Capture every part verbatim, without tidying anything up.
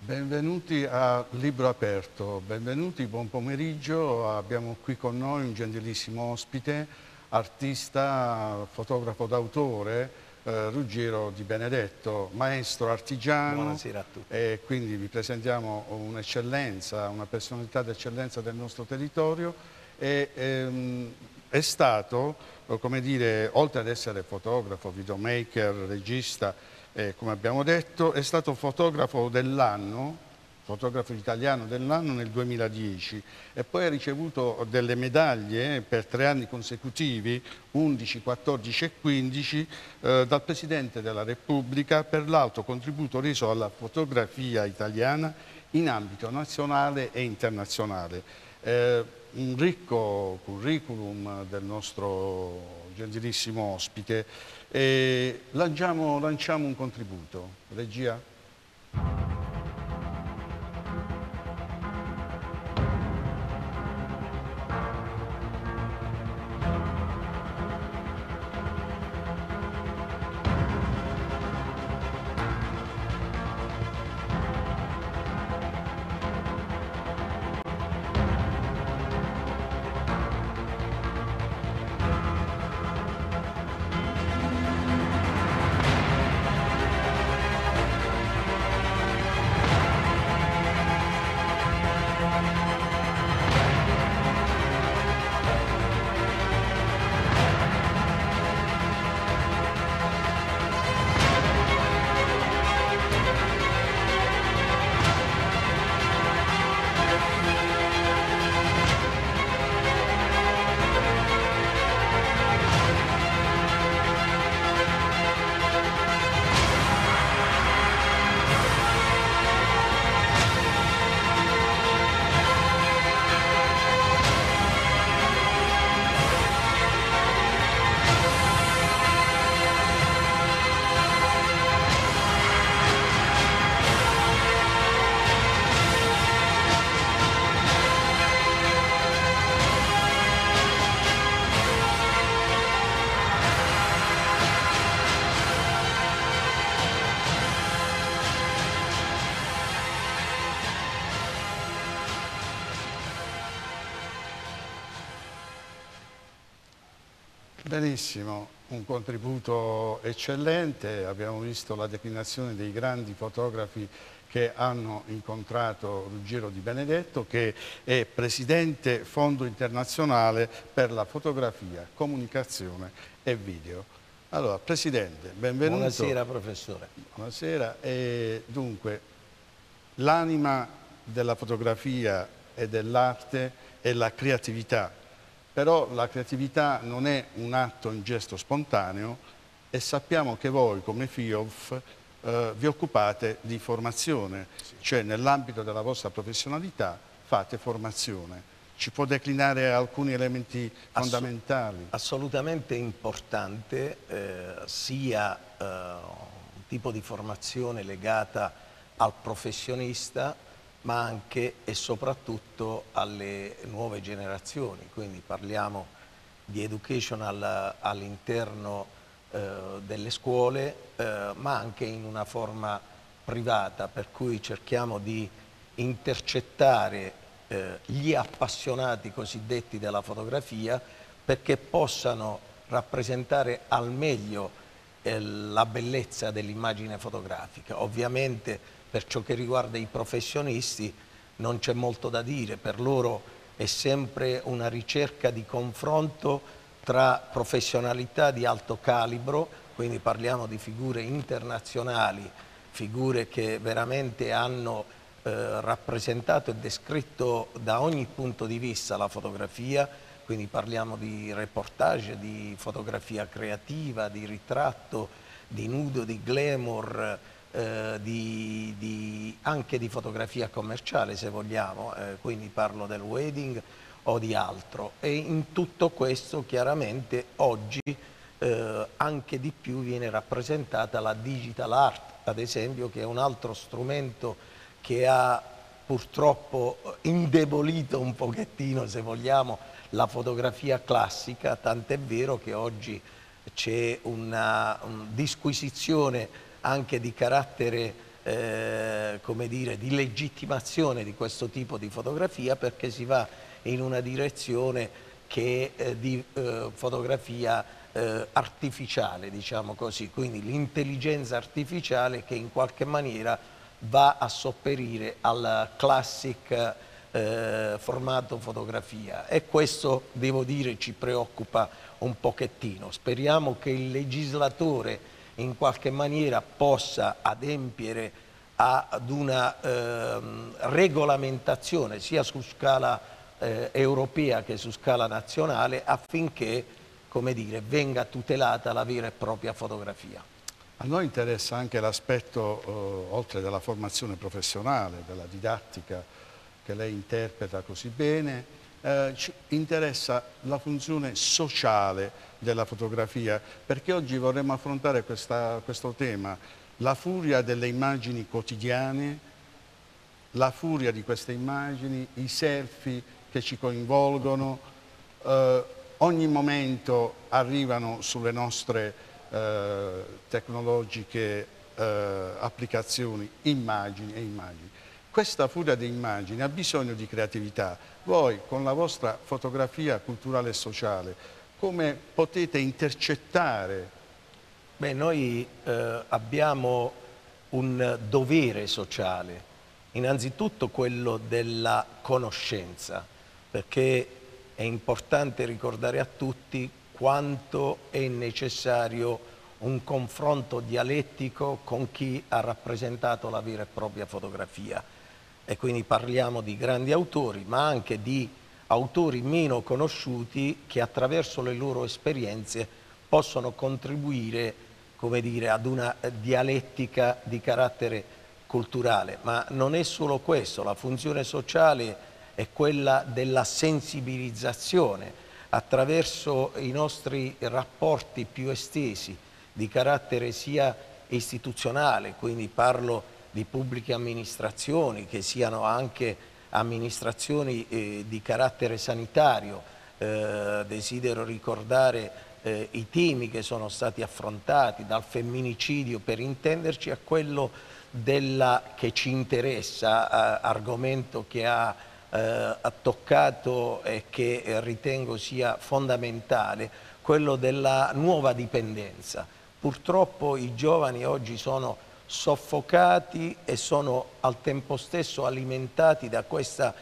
Benvenuti a Libro Aperto, benvenuti, buon pomeriggio. Abbiamo qui con noi un gentilissimo ospite, artista, fotografo d'autore, eh, Ruggero Di Benedetto, maestro artigiano. Buonasera a tutti. E quindi vi presentiamo un'eccellenza, una personalità d'eccellenza del nostro territorio. E, ehm, è stato, come dire, oltre ad essere fotografo, videomaker, regista, Eh, come abbiamo detto, è stato fotografo dell'anno, fotografo italiano dell'anno nel duemiladieci e poi ha ricevuto delle medaglie per tre anni consecutivi, undici, quattordici e quindici, eh, dal Presidente della Repubblica per l'alto contributo reso alla fotografia italiana in ambito nazionale e internazionale. Eh, un ricco curriculum del nostro gentilissimo ospite. E lanciamo, lanciamo un contributo. Regia? Benissimo, un contributo eccellente. Abbiamo visto la declinazione dei grandi fotografi che hanno incontrato Ruggero Di Benedetto, che è Presidente Fondo Internazionale per la Fotografia, Comunicazione e Video. Allora, Presidente, benvenuto. Buonasera, professore. Buonasera. E dunque, l'anima della fotografia e dell'arte è la creatività. Però la creatività non è un atto, un gesto spontaneo e sappiamo che voi come F I O F eh, vi occupate di formazione, sì. Cioè nell'ambito della vostra professionalità fate formazione. Ci può declinare alcuni elementi fondamentali? Assolutamente importante eh, sia eh, un tipo di formazione legata al professionista, ma anche e soprattutto alle nuove generazioni, quindi parliamo di educational all'interno eh, delle scuole, eh, ma anche in una forma privata, per cui cerchiamo di intercettare eh, gli appassionati cosiddetti della fotografia perché possano rappresentare al meglio eh, la bellezza dell'immagine fotografica. Ovviamente per ciò che riguarda i professionisti non c'è molto da dire, per loro è sempre una ricerca di confronto tra professionalità di alto calibro, quindi parliamo di figure internazionali, figure che veramente hanno eh, rappresentato e descritto da ogni punto di vista la fotografia, quindi parliamo di reportage, di fotografia creativa, di ritratto, di nudo, di glamour, Eh, di, di, anche di fotografia commerciale se vogliamo, eh, quindi parlo del wedding o di altro, e in tutto questo chiaramente oggi eh, anche di più viene rappresentata la digital art, ad esempio, che è un altro strumento che ha purtroppo indebolito un pochettino, se vogliamo, la fotografia classica, tant'è vero che oggi c'è una, una disquisizione anche di carattere eh, come dire, di legittimazione di questo tipo di fotografia, perché si va in una direzione che è di eh, fotografia eh, artificiale, diciamo così, quindi l'intelligenza artificiale che in qualche maniera va a sopperire al classic eh, formato fotografia, e questo, devo dire, ci preoccupa un pochettino. Speriamo che il legislatore in qualche maniera possa adempiere ad una ehm, regolamentazione sia su scala eh, europea che su scala nazionale, affinché, come dire, venga tutelata la vera e propria fotografia. A noi interessa anche l'aspetto, eh, oltre della formazione professionale, della didattica che lei interpreta così bene, eh, ci interessa la funzione sociale della fotografia, perché oggi vorremmo affrontare questa, questo tema, la furia delle immagini quotidiane, la furia di queste immagini, i selfie che ci coinvolgono, eh, ogni momento arrivano sulle nostre eh, tecnologiche eh, applicazioni immagini e immagini. Questa furia di immagini ha bisogno di creatività. Voi, con la vostra fotografia culturale e sociale, come potete intercettare? Beh, noi eh, abbiamo un dovere sociale, innanzitutto quello della conoscenza, perché è importante ricordare a tutti quanto è necessario un confronto dialettico con chi ha rappresentato la vera e propria fotografia. E quindi parliamo di grandi autori, ma anche di autori meno conosciuti che attraverso le loro esperienze possono contribuire, come dire, ad una dialettica di carattere culturale. Ma non è solo questo, la funzione sociale è quella della sensibilizzazione attraverso i nostri rapporti più estesi di carattere sia istituzionale, quindi parlo di pubbliche amministrazioni, che siano anche amministrazioni eh, di carattere sanitario. Eh, desidero ricordare eh, i temi che sono stati affrontati, dal femminicidio, per intenderci, a quello della, che ci interessa, eh, argomento che ha, eh, ha toccato e che ritengo sia fondamentale, quello della nuova dipendenza. Purtroppo i giovani oggi sono soffocati e sono al tempo stesso alimentati da questa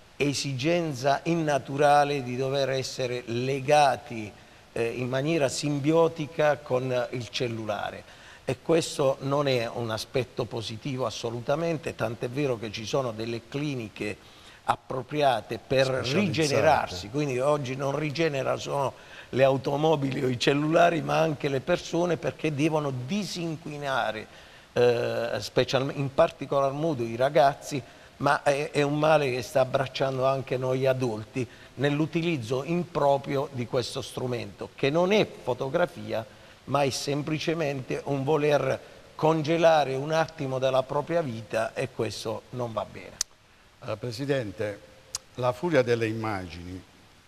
esigenza innaturale di dover essere legati eh, in maniera simbiotica con il cellulare, e questo non è un aspetto positivo assolutamente, tant'è vero che ci sono delle cliniche appropriate per rigenerarsi, quindi oggi non rigenera solo le automobili o i cellulari, ma anche le persone, perché devono disinquinare Eh, in particolar modo i ragazzi, ma è, è un male che sta abbracciando anche noi adulti nell'utilizzo improprio di questo strumento, che non è fotografia, ma è semplicemente un voler congelare un attimo della propria vita, e questo non va bene. Allora, Presidente, la furia delle immagini,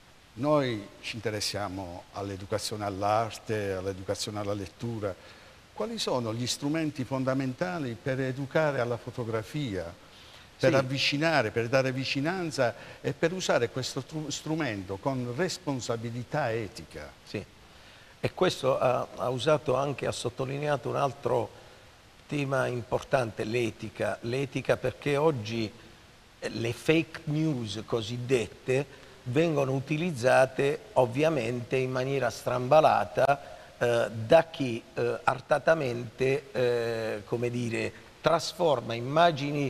noi ci interessiamo all'educazione all'arte, all'educazione alla lettura. Quali sono gli strumenti fondamentali per educare alla fotografia, per sì. avvicinare, per dare vicinanza e per usare questo strumento con responsabilità etica? Sì, e questo ha, ha usato anche, ha sottolineato un altro tema importante, l'etica. L'etica, perché oggi le fake news cosiddette vengono utilizzate ovviamente in maniera strambalata Eh, da chi eh, artatamente eh, come dire, trasforma immagini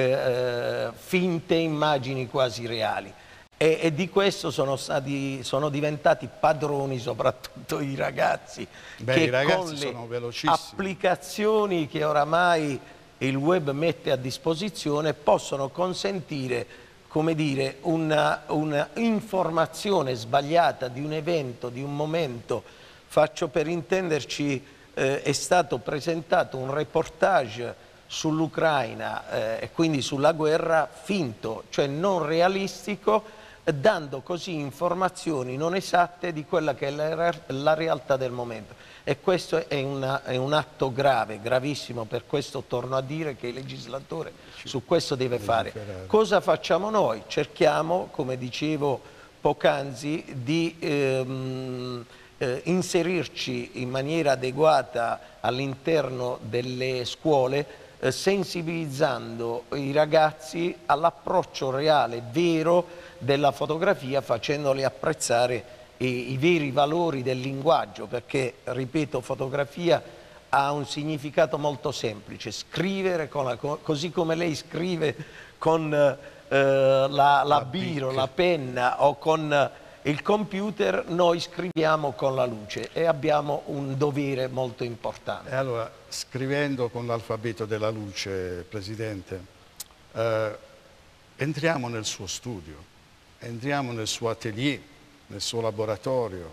eh, finte in immagini quasi reali, e, e di questo sono, stati, sono diventati padroni soprattutto i ragazzi. Beh, che i ragazzi con le sono velocissimi. applicazioni che oramai il web mette a disposizione possono consentire, come dire, una, una informazione sbagliata di un evento, di un momento. Faccio per intenderci, eh, è stato presentato un reportage sull'Ucraina eh, e quindi sulla guerra finto, cioè non realistico, dando così informazioni non esatte di quella che è la, la realtà del momento. E questo è, una, è un atto grave, gravissimo, per questo torno a dire che il legislatore su questo deve fare. Cosa facciamo noi? Cerchiamo, come dicevo poc'anzi, di ehm, eh, inserirci in maniera adeguata all'interno delle scuole, eh, sensibilizzando i ragazzi all'approccio reale, vero della fotografia, facendoli apprezzare i, i veri valori del linguaggio, perché, ripeto, fotografia ha un significato molto semplice: scrivere con la, così come lei scrive con eh, la, la, la biro, la penna o con il computer, noi scriviamo con la luce e abbiamo un dovere molto importante. E allora, scrivendo con l'alfabeto della luce, Presidente, eh, entriamo nel suo studio, entriamo nel suo atelier, nel suo laboratorio,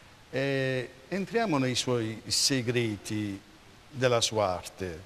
e entriamo nei suoi segreti della sua arte.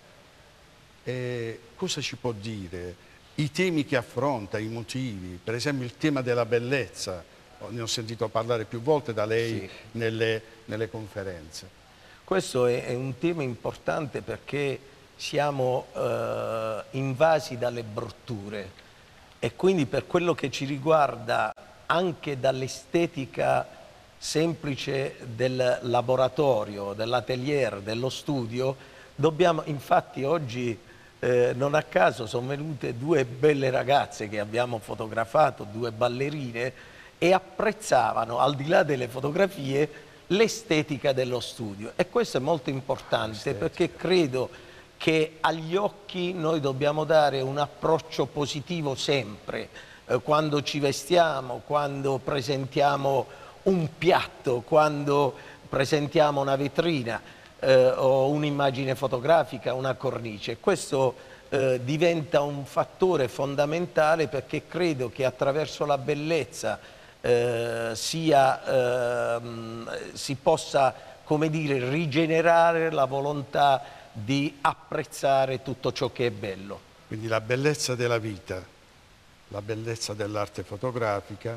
E cosa ci può dire? I temi che affronta, i motivi, per esempio il tema della bellezza, ne ho sentito parlare più volte da lei sì. nelle, nelle conferenze. Questo è, è un tema importante perché siamo eh, invasi dalle brutture e quindi, per quello che ci riguarda, anche dall'estetica semplice del laboratorio, dell'atelier, dello studio, dobbiamo, infatti oggi eh, non a caso sono venute due belle ragazze che abbiamo fotografato, due ballerine, e apprezzavano, al di là delle fotografie, l'estetica dello studio. E questo è molto importante perché credo che agli occhi noi dobbiamo dare un approccio positivo sempre, eh, quando ci vestiamo, quando presentiamo un piatto, quando presentiamo una vetrina eh, o un'immagine fotografica, una cornice. Questo eh, diventa un fattore fondamentale, perché credo che attraverso la bellezza Eh, sia, eh, si possa, come dire, rigenerare la volontà di apprezzare tutto ciò che è bello. Quindi la bellezza della vita, la bellezza dell'arte fotografica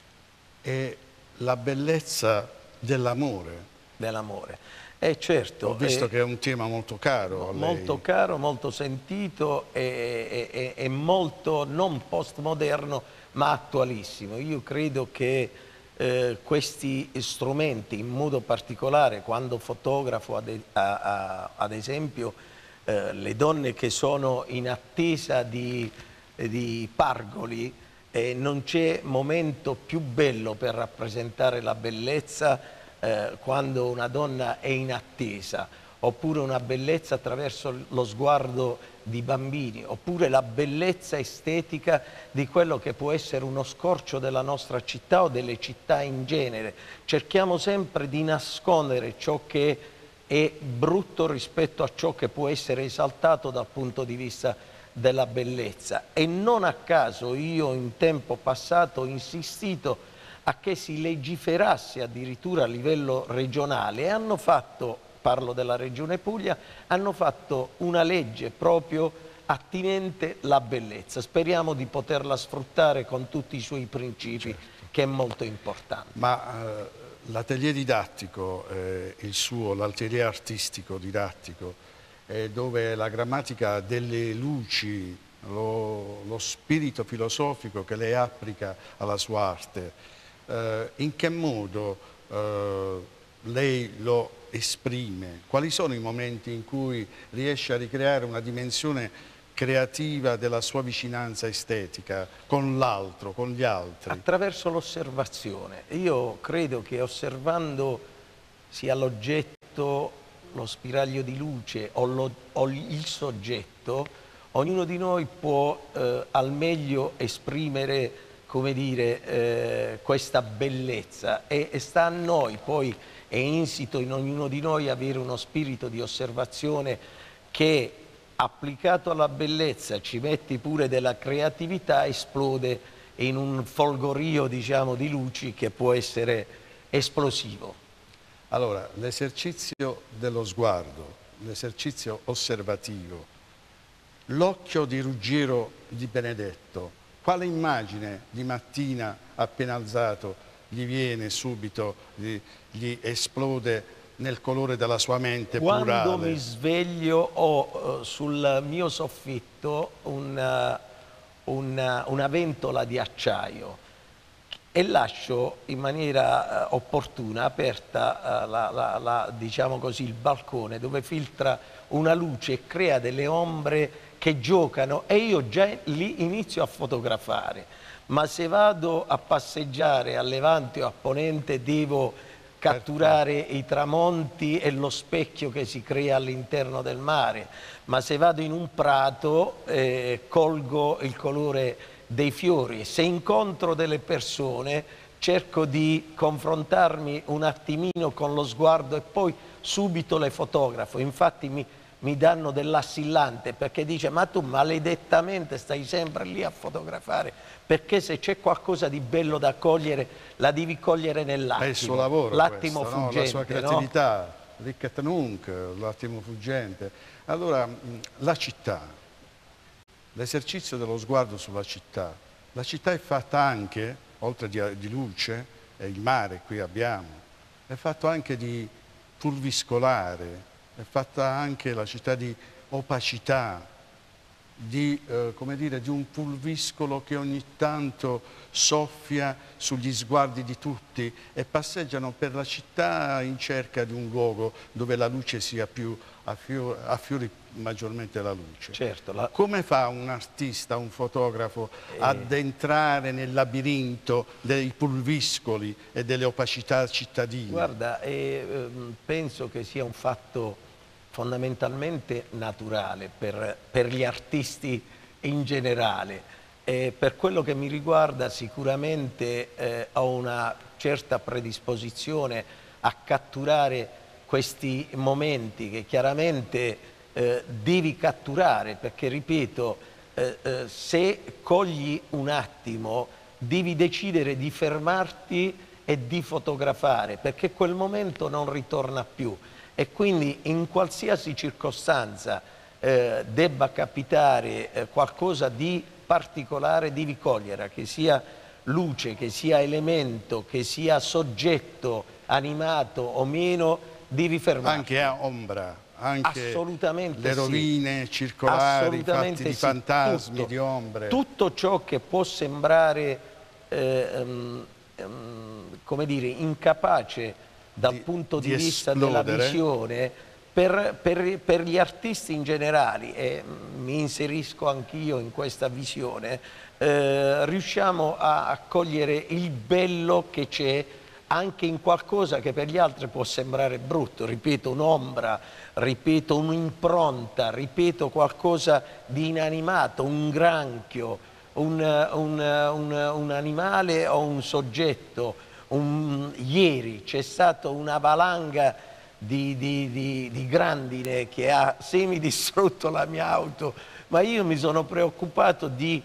e la bellezza dell'amore. Dell'amore. Eh, certo, Ho visto eh, che è un tema molto caro a lei. Molto caro, molto sentito e, e, e molto non postmoderno, ma attualissimo. Io credo che eh, questi strumenti, in modo particolare quando fotografo ad, a, a, ad esempio eh, le donne che sono in attesa di, di pargoli, eh, non c'è momento più bello per rappresentare la bellezza eh, quando una donna è in attesa, oppure una bellezza attraverso lo sguardo di bambini, oppure la bellezza estetica di quello che può essere uno scorcio della nostra città o delle città in genere. Cerchiamo sempre di nascondere ciò che è brutto rispetto a ciò che può essere esaltato dal punto di vista della bellezza. E non a caso io in tempo passato ho insistito a che si legiferasse addirittura a livello regionale, e hanno fatto, parlo della Regione Puglia, hanno fatto una legge proprio attinente alla bellezza. Speriamo di poterla sfruttare con tutti i suoi principi, certo, che è molto importante. Ma eh, l'atelier didattico, eh, il suo, l'atelier artistico didattico, eh, dove la grammatica delle luci, lo, lo spirito filosofico che lei applica alla sua arte, eh, in che modo eh, lei lo esprime? Quali sono i momenti in cui riesce a ricreare una dimensione creativa della sua vicinanza estetica con l'altro, con gli altri? Attraverso l'osservazione. Io credo che osservando sia l'oggetto, lo spiraglio di luce o, lo, o il soggetto, ognuno di noi può eh, al meglio esprimere, come dire, eh, questa bellezza, e, e sta a noi poi, è insito in ognuno di noi, avere uno spirito di osservazione che, applicato alla bellezza, ci metti pure della creatività, esplode in un folgorio, diciamo, di luci che può essere esplosivo. Allora, l'esercizio dello sguardo, l'esercizio osservativo, l'occhio di Ruggiero Di Benedetto, quale immagine di mattina appena alzato gli viene subito, gli, gli esplode nel colore della sua mente Quando plurale? mi sveglio ho uh, sul mio soffitto una, una, una ventola di acciaio e lascio in maniera uh, opportuna aperta uh, la, la, la, diciamo così, il balcone dove filtra una luce e crea delle ombre che giocano e io già lì inizio a fotografare. Ma se vado a passeggiare a levante o a ponente devo catturare i tramonti e lo specchio che si crea all'interno del mare, ma se vado in un prato eh, colgo il colore dei fiori. Se incontro delle persone cerco di confrontarmi un attimino con lo sguardo e poi subito le fotografo. Infatti mi, mi danno dell'assillante perché dice: ma tu maledettamente stai sempre lì a fotografare, perché se c'è qualcosa di bello da cogliere la devi cogliere nell'attimo. È il suo lavoro, l'attimo questo, no? fuggente, La sua creatività, no? Ric nunc, l'attimo fuggente. Allora, la città, l'esercizio dello sguardo sulla città, la città è fatta anche, oltre di, di luce, e il mare qui abbiamo, è fatto anche di pulviscolare, è fatta anche la città di opacità, di, eh, come dire, di un pulviscolo che ogni tanto soffia sugli sguardi di tutti e passeggiano per la città in cerca di un luogo dove la luce sia più, affiori, affiori maggiormente la luce. Certo, la... Come fa un artista, un fotografo eh... ad entrare nel labirinto dei pulviscoli e delle opacità cittadine? Guarda, eh, penso che sia un fatto fondamentalmente naturale per, per gli artisti in generale. Eh, per quello che mi riguarda sicuramente eh, ho una certa predisposizione a catturare questi momenti che chiaramente eh, devi catturare, perché ripeto, eh, eh, se cogli un attimo devi decidere di fermarti e di fotografare, perché quel momento non ritorna più. E quindi in qualsiasi circostanza eh, debba capitare eh, qualcosa di particolare devi cogliere, che sia luce, che sia elemento, che sia soggetto animato o meno, devi fermarti. Anche a ombra, anche assolutamente le rovine sì. circolari fatti di sì. fantasmi, tutto, di ombre. Tutto ciò che può sembrare, eh, um, um, come dire, incapace dal di, punto di, di vista della visione, per, per, per gli artisti in generale, e mi inserisco anch'io in questa visione, eh, riusciamo a, a cogliere il bello che c'è anche in qualcosa che per gli altri può sembrare brutto, ripeto un'ombra, ripeto un'impronta, ripeto qualcosa di inanimato, un granchio, un, un, un, un animale o un soggetto. Un, ieri c'è stata una valanga di, di, di, di grandine che ha semidistrutto la mia auto, ma io mi sono preoccupato di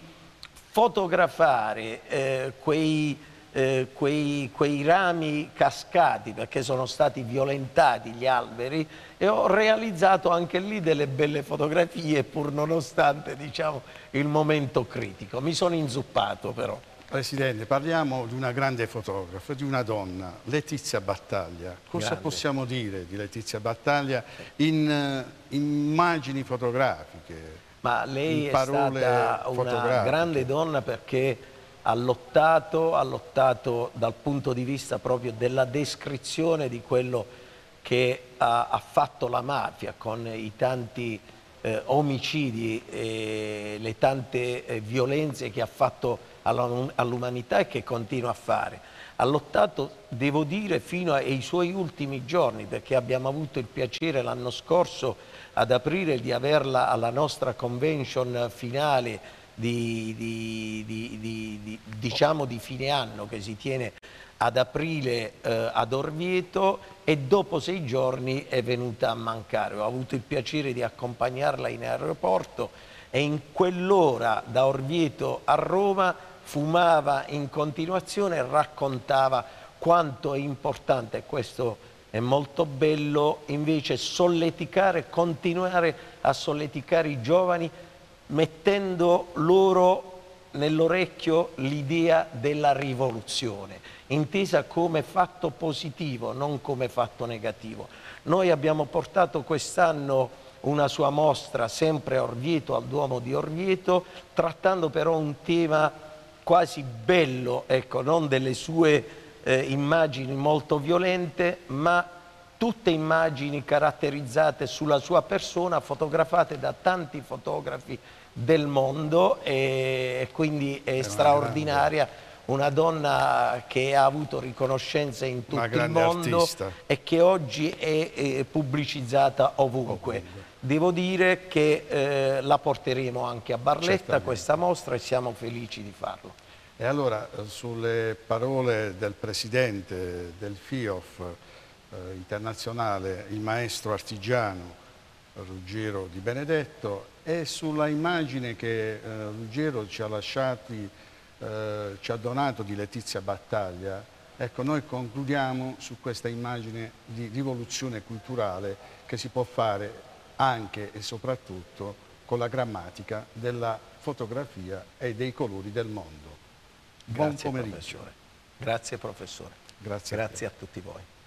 fotografare eh, quei, eh, quei, quei rami cascati, perché sono stati violentati gli alberi, e ho realizzato anche lì delle belle fotografie, pur nonostante, diciamo, il momento critico. Mi sono inzuppato però. Presidente, parliamo di una grande fotografa, di una donna, Letizia Battaglia. Cosa grande. possiamo dire di Letizia Battaglia in uh, immagini fotografiche? Ma lei è stata una grande donna perché ha lottato, ha lottato dal punto di vista proprio della descrizione di quello che ha, ha fatto la mafia con i tanti eh, omicidi e le tante eh, violenze che ha fatto all'umanità e che continua a fare. Ha lottato, devo dire, fino ai suoi ultimi giorni, perché abbiamo avuto il piacere l'anno scorso ad aprile di averla alla nostra convention finale di, di, di, di, di, diciamo di fine anno, che si tiene ad aprile eh, ad Orvieto, e dopo sei giorni è venuta a mancare. Ho avuto il piacere di accompagnarla in aeroporto e in quell'ora da Orvieto a Roma fumava in continuazione e raccontava quanto è importante, e questo è molto bello, invece solleticare, continuare a solleticare i giovani, mettendo loro nell'orecchio l'idea della rivoluzione, intesa come fatto positivo, non come fatto negativo. Noi abbiamo portato quest'anno una sua mostra sempre a Orvieto, al Duomo di Orvieto, trattando però un tema quasi bello, ecco, non delle sue eh, immagini molto violente, ma tutte immagini caratterizzate sulla sua persona, fotografate da tanti fotografi del mondo, e quindi è, è straordinaria, una, una donna che ha avuto riconoscenza in tutto il mondo artista. E che oggi è, è pubblicizzata ovunque. ovunque. Devo dire che eh, la porteremo anche a Barletta, certamente, questa mostra, e siamo felici di farlo. E allora, sulle parole del presidente del F I O F eh, internazionale, il maestro artigiano Ruggero Di Benedetto, e sulla immagine che eh, Ruggero ci ha lasciati, eh, ci ha donato di Letizia Battaglia, ecco, noi concludiamo su questa immagine di rivoluzione culturale che si può fare anche e soprattutto con la grammatica della fotografia e dei colori del mondo. Buon Grazie, pomeriggio. Professore. Grazie professore. Grazie, Grazie a, a tutti voi.